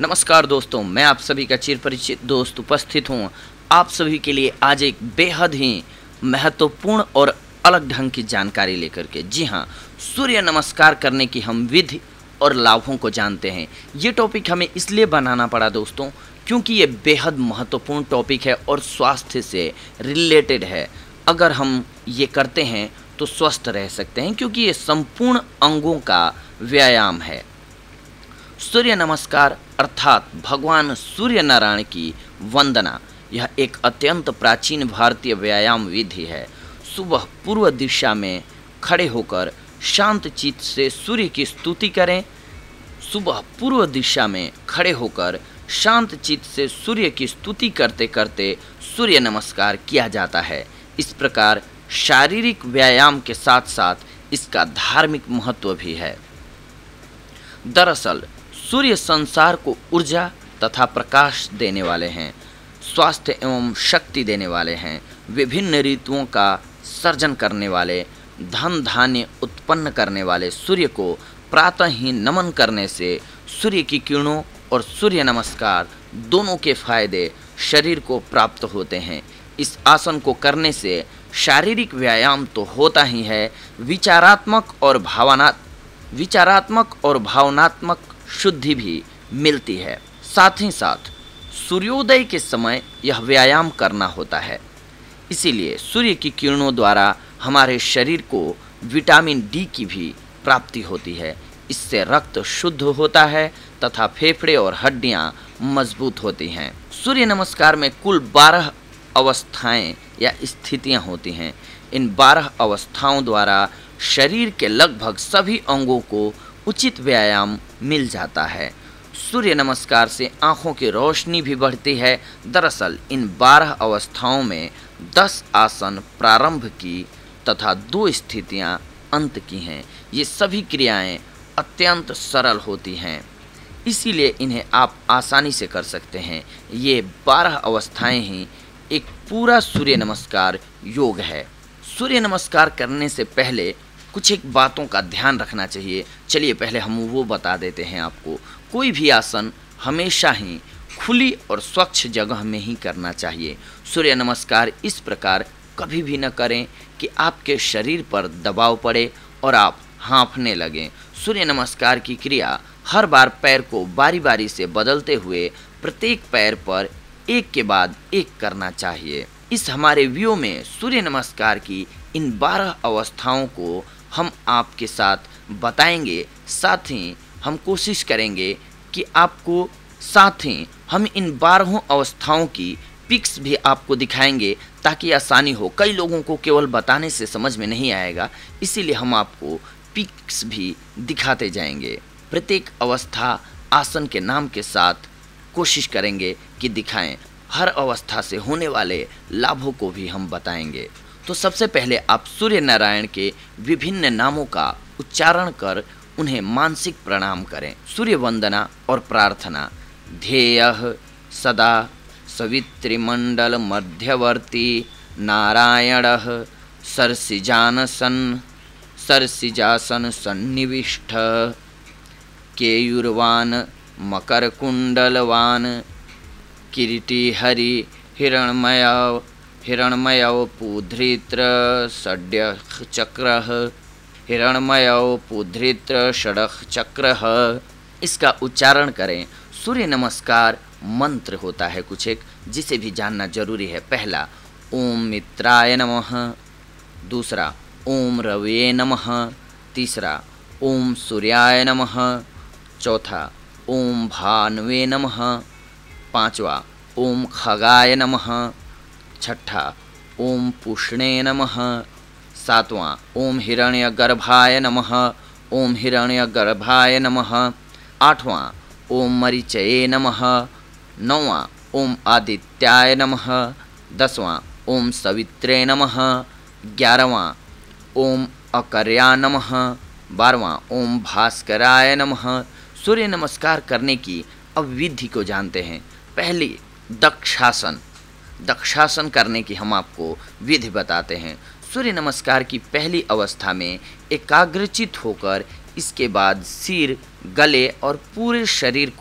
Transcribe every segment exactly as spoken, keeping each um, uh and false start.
नमस्कार दोस्तों, मैं आप सभी का चिर परिचित दोस्त उपस्थित हूँ आप सभी के लिए आज एक बेहद ही महत्वपूर्ण और अलग ढंग की जानकारी लेकर के। जी हाँ, सूर्य नमस्कार करने की हम विधि और लाभों को जानते हैं। ये टॉपिक हमें इसलिए बनाना पड़ा दोस्तों क्योंकि ये बेहद महत्वपूर्ण टॉपिक है और स्वास्थ्य से रिलेटेड है। अगर हम ये करते हैं तो स्वस्थ रह सकते हैं क्योंकि ये संपूर्ण अंगों का व्यायाम है। सूर्य नमस्कार अर्थात भगवान सूर्य नारायण की वंदना, यह एक अत्यंत प्राचीन भारतीय व्यायाम विधि है। सुबह पूर्व दिशा में खड़े होकर शांत चित्त से सूर्य की स्तुति करें। सुबह पूर्व दिशा में खड़े होकर शांत चित्त से सूर्य की स्तुति करते करते सूर्य नमस्कार किया जाता है। इस प्रकार शारीरिक व्यायाम के साथ साथ इसका धार्मिक महत्व भी है। दरअसल सूर्य संसार को ऊर्जा तथा प्रकाश देने वाले हैं, स्वास्थ्य एवं शक्ति देने वाले हैं, विभिन्न ऋतुओं का सर्जन करने वाले, धन धान्य उत्पन्न करने वाले सूर्य को प्रातः ही नमन करने से सूर्य की किरणों और सूर्य नमस्कार दोनों के फायदे शरीर को प्राप्त होते हैं। इस आसन को करने से शारीरिक व्यायाम तो होता ही है, विचारात्मक और भावना विचारात्मक और भावनात्मक शुद्धि भी मिलती है। साथ ही साथ सूर्योदय के समय यह व्यायाम करना होता है। इसीलिए सूर्य की किरणों द्वारा हमारे शरीर को विटामिन डी की भी प्राप्ति होती है। इससे रक्त शुद्ध होता है तथा फेफड़े और हड्डियां मजबूत होती हैं। सूर्य नमस्कार में कुल बारह अवस्थाएं या स्थितियां होती हैं। इन बारह अवस्थाओं द्वारा शरीर के लगभग सभी अंगों को उचित व्यायाम मिल जाता है। सूर्य नमस्कार से आँखों की रोशनी भी बढ़ती है। दरअसल इन बारह अवस्थाओं में दस आसन प्रारंभ की तथा दो स्थितियां अंत की हैं। ये सभी क्रियाएं अत्यंत सरल होती हैं, इसीलिए इन्हें आप आसानी से कर सकते हैं। ये बारह अवस्थाएं ही एक पूरा सूर्य नमस्कार योग है। सूर्य नमस्कार करने से पहले कुछ एक बातों का ध्यान रखना चाहिए। चलिए पहले हम वो बता देते हैं आपको। कोई भी आसन हमेशा ही खुली और स्वच्छ जगह में ही करना चाहिए। सूर्य नमस्कार इस प्रकार कभी भी न करें कि आपके शरीर पर दबाव पड़े और आप हाँफने लगें। सूर्य नमस्कार की क्रिया हर बार पैर को बारी बारी से बदलते हुए प्रत्येक पैर पर एक के बाद एक करना चाहिए। इस हमारे वीडियो में सूर्य नमस्कार की इन बारह अवस्थाओं को हम आपके साथ बताएंगे। साथ ही हम कोशिश करेंगे कि आपको साथ ही हम इन बारहों अवस्थाओं की पिक्स भी आपको दिखाएंगे ताकि आसानी हो। कई लोगों को केवल बताने से समझ में नहीं आएगा, इसीलिए हम आपको पिक्स भी दिखाते जाएंगे। प्रत्येक अवस्था आसन के नाम के साथ कोशिश करेंगे कि दिखाएं। हर अवस्था से होने वाले लाभों को भी हम बताएंगे। तो सबसे पहले आप सूर्य नारायण के विभिन्न नामों का उच्चारण कर उन्हें मानसिक प्रणाम करें। सूर्य वंदना और प्रार्थना। ध्येयः सदा सवितृमंडल मध्यवर्ती नारायणः सरसिजानसन सरसिजासन सन्निविष्ट केयूरवान मकरकुंडलवान किरीटिहरि हिरण्मय हिरण्मयो पूधृत्र षड्यः चक्रः हिरण्मयो पूधृत्र षडः चक्रः। इसका उच्चारण करें। सूर्य नमस्कार मंत्र होता है कुछ एक, जिसे भी जानना जरूरी है। पहला ओम मित्राय नमः, दूसरा ओम रवये नमः, तीसरा ओम सूर्याय नमः, चौथा ओम भानवे नमः, पांचवा ओम खगाय नमः, छठा ओम पुष्णे नमः, सातवां ओम हिरण्यगर्भाय नमः, ओम हिरण्यगर्भाय नमः, आठवां ओम मरीचये नमः, नौवां ओम आदित्याय नमः, दसवां ओम सवित्रे नमः, ग्यारहवां ओम अकर्या नमः, बारहवां ओम भास्कराय नमः। सूर्य नमस्कार करने की अब विधि को जानते हैं। पहली दक्षासन। दक्षासन करने की हम आपको विधि बताते हैं। सूर्य नमस्कार की पहली अवस्था में एकाग्रचित होकर इसके बाद सिर, गले और पूरे शरीर को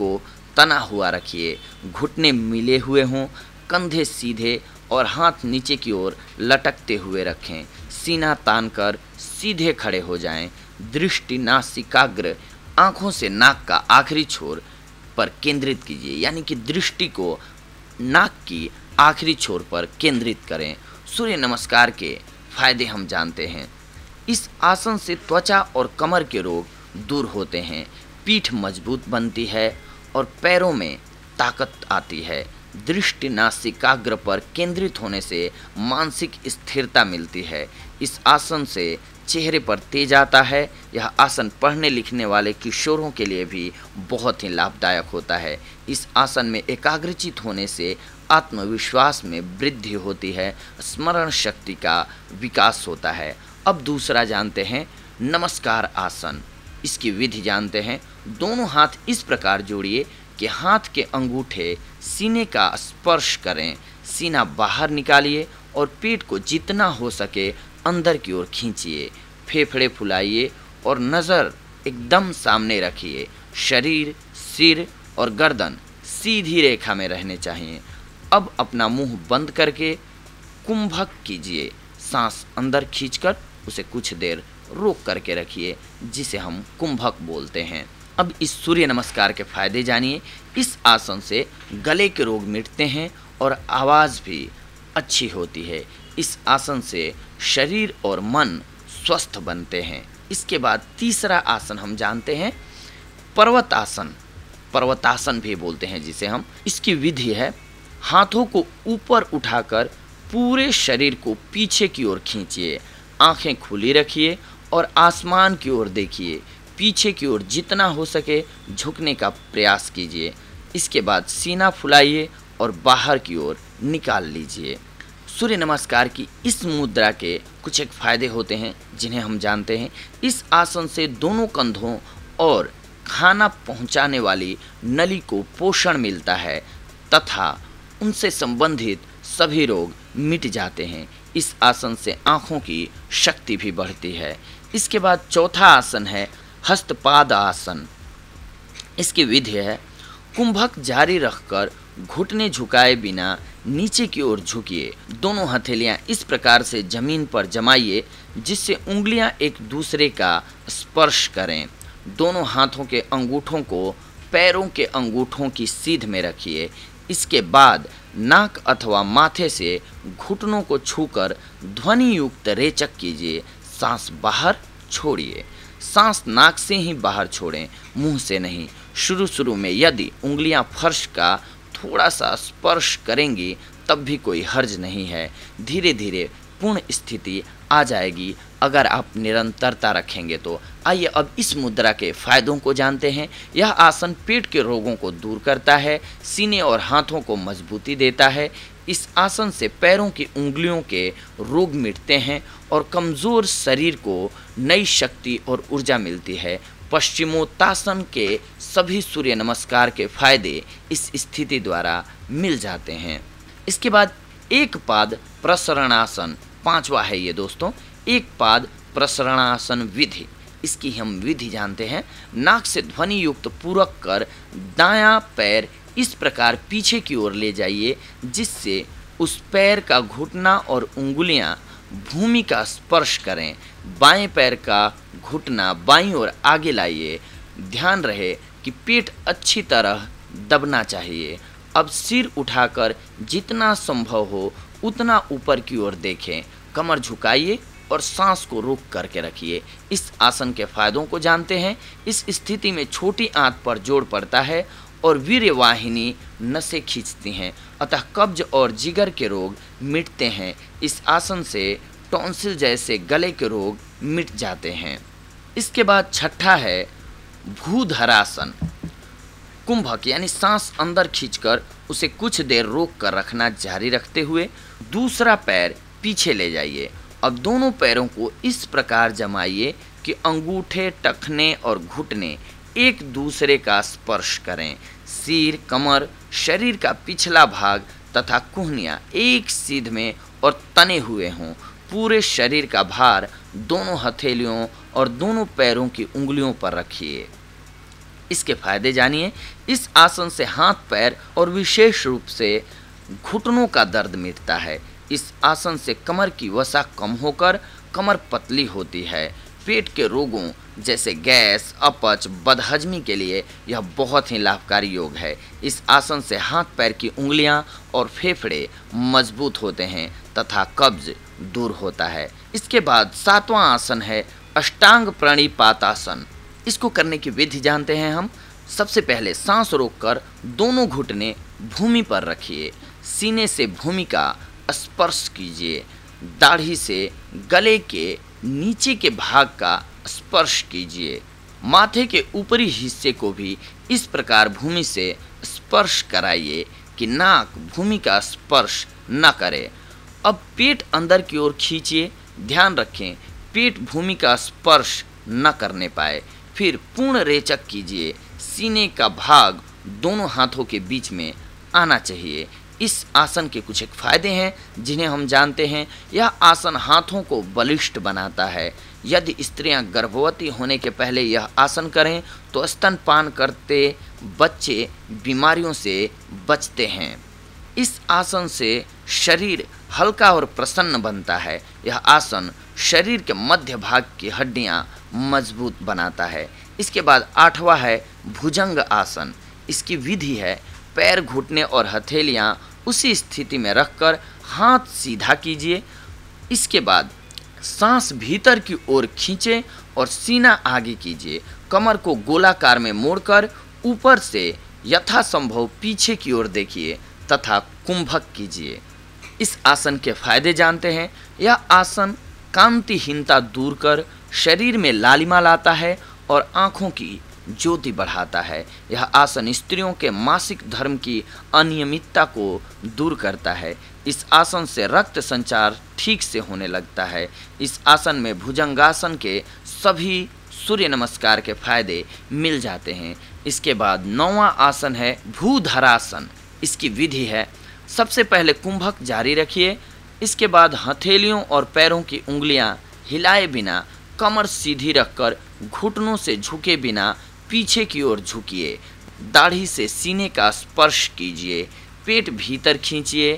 तना हुआ रखिए, घुटने मिले हुए हों, कंधे सीधे और हाथ नीचे की ओर लटकते हुए रखें। सीना तानकर सीधे खड़े हो जाएं। दृष्टि नासिकाग्र, आंखों से नाक का आखिरी छोर पर केंद्रित कीजिए, यानी कि दृष्टि को नाक की आखिरी छोर पर केंद्रित करें। सूर्य नमस्कार के फायदे हम जानते हैं। इस आसन से त्वचा और कमर के रोग दूर होते हैं, पीठ मजबूत बनती है और पैरों में ताकत आती है। दृष्टि नासिकाग्र पर केंद्रित होने से मानसिक स्थिरता मिलती है। इस आसन से चेहरे पर तेज आता है। यह आसन पढ़ने लिखने वाले किशोरों के लिए भी बहुत ही लाभदायक होता है। इस आसन में एकाग्रचित होने से आत्मविश्वास में वृद्धि होती है, स्मरण शक्ति का विकास होता है। अब दूसरा जानते हैं नमस्कार आसन। इसकी विधि जानते हैं। दोनों हाथ इस प्रकार जोड़िए कि हाथ के अंगूठे सीने का स्पर्श करें। सीना बाहर निकालिए और पेट को जितना हो सके अंदर की ओर खींचिए। फेफड़े फुलाइए और नज़र एकदम सामने रखिए। शरीर, सिर और गर्दन सीधी रेखा में रहने चाहिए। अब अपना मुंह बंद करके कुंभक कीजिए। सांस अंदर खींचकर उसे कुछ देर रोक करके रखिए, जिसे हम कुंभक बोलते हैं। अब इस सूर्य नमस्कार के फायदे जानिए। इस आसन से गले के रोग मिटते हैं और आवाज़ भी अच्छी होती है। इस आसन से शरीर और मन स्वस्थ बनते हैं। इसके बाद तीसरा आसन हम जानते हैं पर्वत आसन। पर्वतासन भी बोलते हैं जिसे हम। इसकी विधि है हाथों को ऊपर उठाकर पूरे शरीर को पीछे की ओर खींचिए। आंखें खुली रखिए और आसमान की ओर देखिए। पीछे की ओर जितना हो सके झुकने का प्रयास कीजिए। इसके बाद सीना फुलाइए और बाहर की ओर निकाल लीजिए। सूर्य नमस्कार की इस मुद्रा के कुछ एक फायदे होते हैं जिन्हें हम जानते हैं। इस आसन से दोनों कंधों और खाना पहुंचाने वाली नली को पोषण मिलता है तथा उनसे संबंधित सभी रोग मिट जाते हैं। इस आसन से आँखों की शक्ति भी बढ़ती है। इसके बाद चौथा आसन है हस्तपाद आसन। इसकी विधि है कुंभक जारी रखकर घुटने झुकाए बिना नीचे की ओर झुकिए। दोनों हथेलियां इस प्रकार से जमीन पर जमाइए जिससे उंगलियां एक दूसरे का स्पर्श करें। दोनों हाथों के अंगूठों को पैरों के अंगूठों की सीध में रखिए। इसके बाद नाक अथवा माथे से घुटनों को छूकर ध्वनि युक्त रेचक कीजिए। सांस बाहर छोड़िए। सांस नाक से ही बाहर छोड़ें, मुंह से नहीं। शुरू शुरू में यदि उंगलियां फर्श का थोड़ा सा स्पर्श करेंगी तब भी कोई हर्ज नहीं है। धीरे धीरे पूर्ण स्थिति आ जाएगी अगर आप निरंतरता रखेंगे तो। आइए अब इस मुद्रा के फायदों को जानते हैं। यह आसन पेट के रोगों को दूर करता है, सीने और हाथों को मजबूती देता है। इस आसन से पैरों की उंगलियों के रोग मिटते हैं और कमज़ोर शरीर को नई शक्ति और ऊर्जा मिलती है। पश्चिमोत्तासन के सभी सूर्य नमस्कार के फायदे इस स्थिति द्वारा मिल जाते हैं। इसके बाद एक पाद प्रसरणासन, पांचवा है ये दोस्तों। एक पाद प्रसरणासन विधि। इसकी हम विधि जानते हैं। नाक से ध्वनि युक्त पूरक कर दायां पैर इस प्रकार पीछे की ओर ले जाइए जिससे उस पैर का घुटना और उंगलियां भूमि का स्पर्श करें। बाएं पैर का घुटना बाईं ओर आगे लाइए। ध्यान रहे कि पेट अच्छी तरह दबना चाहिए। अब सिर उठाकर जितना संभव हो उतना ऊपर की ओर देखें। कमर झुकाइए और सांस को रोक करके रखिए। इस आसन के फायदों को जानते हैं। इस स्थिति में छोटी आंत पर जोर पड़ता है और वीर्यवाहिनी नसें खींचती हैं, अतः कब्ज और जिगर के रोग मिटते हैं। इस आसन से टॉन्सिल जैसे गले के रोग मिट जाते हैं। इसके बाद छठा है भूधरासन। कुंभक यानी सांस अंदर खींचकर उसे कुछ देर रोक कर रखना जारी रखते हुए दूसरा पैर पीछे ले जाइए। अब दोनों पैरों को इस प्रकार जमाइए कि अंगूठे, टखने और घुटने एक दूसरे का स्पर्श करें। सिर, कमर, शरीर का पिछला भाग तथा कुहनियाँ एक सीध में और तने हुए हों। पूरे शरीर का भार दोनों हथेलियों और दोनों पैरों की उंगलियों पर रखिए। इसके फायदे जानिए। इस आसन से हाथ पैर और विशेष रूप से घुटनों का दर्द मिटता है। इस आसन से कमर की वसा कम होकर कमर पतली होती है। पेट के रोगों जैसे गैस, अपच, बदहजमी के लिए यह बहुत ही लाभकारी योग है। इस आसन से हाथ पैर की उंगलियां और फेफड़े मजबूत होते हैं तथा कब्ज दूर होता है। इसके बाद सातवां आसन है अष्टांग प्रणिपातासन। इसको करने की विधि जानते हैं हम। सबसे पहले सांस रोककर दोनों घुटने भूमि पर रखिए। सीने से भूमि का स्पर्श कीजिए। दाढ़ी से गले के नीचे के भाग का स्पर्श कीजिए। माथे के ऊपरी हिस्से को भी इस प्रकार भूमि से स्पर्श कराइए कि नाक भूमि का स्पर्श न करे। अब पेट अंदर की ओर खींचिए। ध्यान रखें पेट भूमि का स्पर्श न करने पाए। फिर पूर्ण रेचक कीजिए। सीने का भाग दोनों हाथों के बीच में आना चाहिए। इस आसन के कुछ एक फायदे हैं जिन्हें हम जानते हैं। यह आसन हाथों को बलिष्ठ बनाता है। यदि स्त्रियां गर्भवती होने के पहले यह आसन करें तो स्तनपान करते बच्चे बीमारियों से बचते हैं। इस आसन से शरीर हल्का और प्रसन्न बनता है। यह आसन शरीर के मध्य भाग की हड्डियां मजबूत बनाता है। इसके बाद आठवां है भुजंग आसन। इसकी विधि है पैर, घुटने और हथेलियां उसी स्थिति में रखकर हाथ सीधा कीजिए। इसके बाद सांस भीतर की ओर खींचें और सीना आगे कीजिए। कमर को गोलाकार में मोड़कर ऊपर से यथासंभव पीछे की ओर देखिए तथा कुंभक कीजिए। इस आसन के फायदे जानते हैं। यह आसन कांतिहीनता दूर कर शरीर में लालिमा लाता है और आँखों की ज्योति बढ़ाता है। यह आसन स्त्रियों के मासिक धर्म की अनियमितता को दूर करता है। इस आसन से रक्त संचार ठीक से होने लगता है। इस आसन में भुजंगासन के सभी सूर्य नमस्कार के फायदे मिल जाते हैं। इसके बाद नौवां आसन है भूधरासन। इसकी विधि है सबसे पहले कुंभक जारी रखिए। इसके बाद हथेलियों और पैरों की उंगलियां हिलाए बिना कमर सीधी रखकर घुटनों से झुके बिना पीछे की ओर झुकिए। दाढ़ी से सीने का स्पर्श कीजिए। पेट भीतर खींचिए।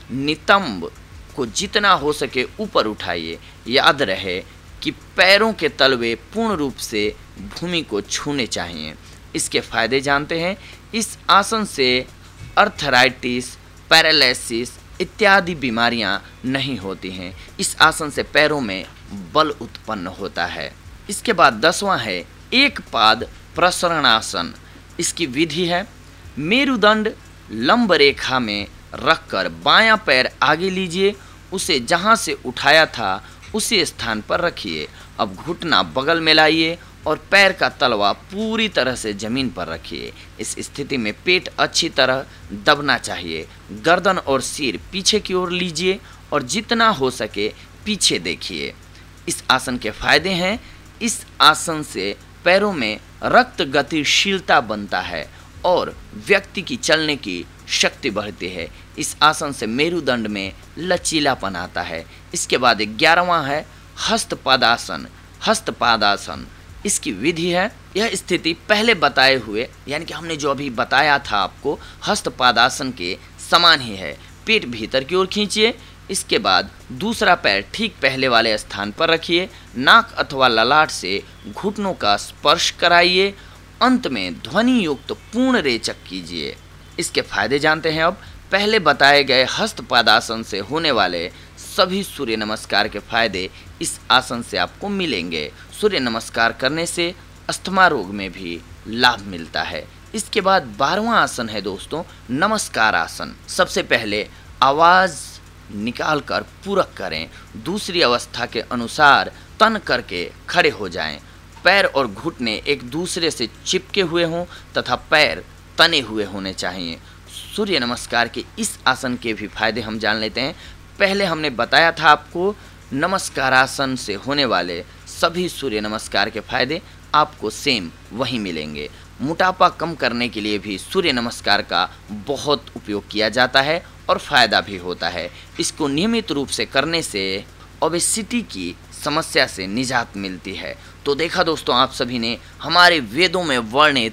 नितंब को जितना हो सके ऊपर उठाइए। याद रहे कि पैरों के तलवे पूर्ण रूप से भूमि को छूने चाहिए। इसके फायदे जानते हैं। इस आसन से अर्थराइटिस, पैरालिसिस इत्यादि बीमारियां नहीं होती हैं। इस आसन से पैरों में बल उत्पन्न होता है। इसके बाद दसवां है एक पाद प्रसरणासन। इसकी विधि है मेरुदंड लंब रेखा में रखकर बायां पैर आगे लीजिए। उसे जहां से उठाया था उसी स्थान पर रखिए। अब घुटना बगल में लाइए और पैर का तलवा पूरी तरह से जमीन पर रखिए। इस स्थिति में पेट अच्छी तरह दबना चाहिए। गर्दन और सिर पीछे की ओर लीजिए और जितना हो सके पीछे देखिए। इस आसन के फायदे हैं। इस आसन से पैरों में रक्त गतिशीलता बनता है और व्यक्ति की चलने की शक्ति बढ़ती है। इस आसन से मेरुदंड में लचीलापन आता है। इसके बाद ग्यारहवां है हस्तपादासन। हस्तपादासन इसकी विधि है। यह स्थिति पहले बताए हुए यानी कि हमने जो अभी बताया था आपको हस्तपादासन के समान ही है। पेट भीतर की ओर खींचिए। इसके बाद दूसरा पैर ठीक पहले वाले स्थान पर रखिए। नाक अथवा ललाट से घुटनों का स्पर्श कराइए। अंत में ध्वनि युक्त पूर्ण रेचक कीजिए। इसके फायदे जानते हैं। अब पहले बताए गए हस्तपादासन से होने वाले सभी सूर्य नमस्कार के फायदे इस आसन से आपको मिलेंगे। सूर्य नमस्कार करने से अस्थमा रोग में भी लाभ मिलता है। इसके बाद बारहवां आसन है दोस्तों नमस्कार आसन। सबसे पहले आवाज़ निकाल कर पूरक करें। दूसरी अवस्था के अनुसार तन करके खड़े हो जाएं। पैर और घुटने एक दूसरे से चिपके हुए हों तथा पैर तने हुए होने चाहिए। सूर्य नमस्कार के इस आसन के भी फायदे हम जान लेते हैं। पहले हमने बताया था आपको नमस्कारासन से होने वाले सभी सूर्य नमस्कार के फायदे आपको सेम वही मिलेंगे। मोटापा कम करने के लिए भी सूर्य नमस्कार का बहुत उपयोग किया जाता है और फ़ायदा भी होता है। इसको नियमित रूप से करने से ओबेसिटी की समस्या से निजात मिलती है। तो देखा दोस्तों आप सभी ने हमारे वेदों में वर्णित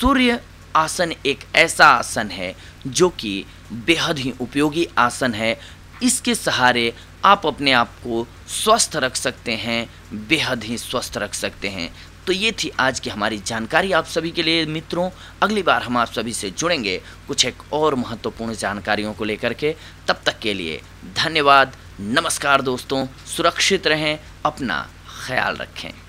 सूर्य आसन एक ऐसा आसन है जो कि बेहद ही उपयोगी आसन है। इसके सहारे आप अपने आप को स्वस्थ रख सकते हैं, बेहद ही स्वस्थ रख सकते हैं। तो ये थी आज की हमारी जानकारी आप सभी के लिए मित्रों। अगली बार हम आप सभी से जुड़ेंगे कुछ एक और महत्वपूर्ण जानकारियों को लेकर के। तब तक के लिए धन्यवाद। नमस्कार दोस्तों, सुरक्षित रहें, अपना ख्याल रखें।